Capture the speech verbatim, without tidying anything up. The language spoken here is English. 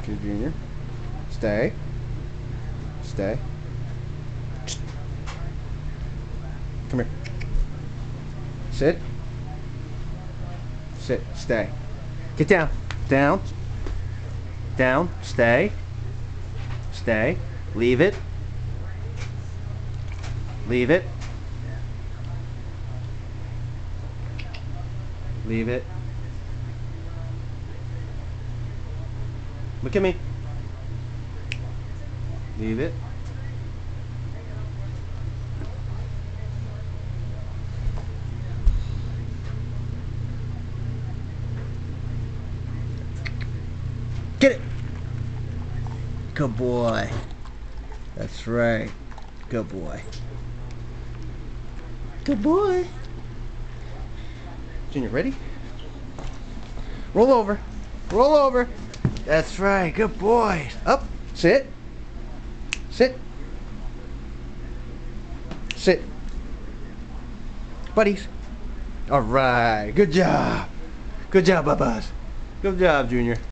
Okay, Junior. Stay. Stay. Come here. Sit. Sit. Stay. Get down. Down. Down. Stay. Stay. Leave it. Leave it. Leave it. Look at me. Leave it. Get it. Good boy. That's right. Good boy. Good boy. Junior, ready? Roll over. Roll over. That's right. Good boy. Up. Sit. Sit. Sit. Buddies. All right. Good job. Good job, Bubba's. Good job, Junior.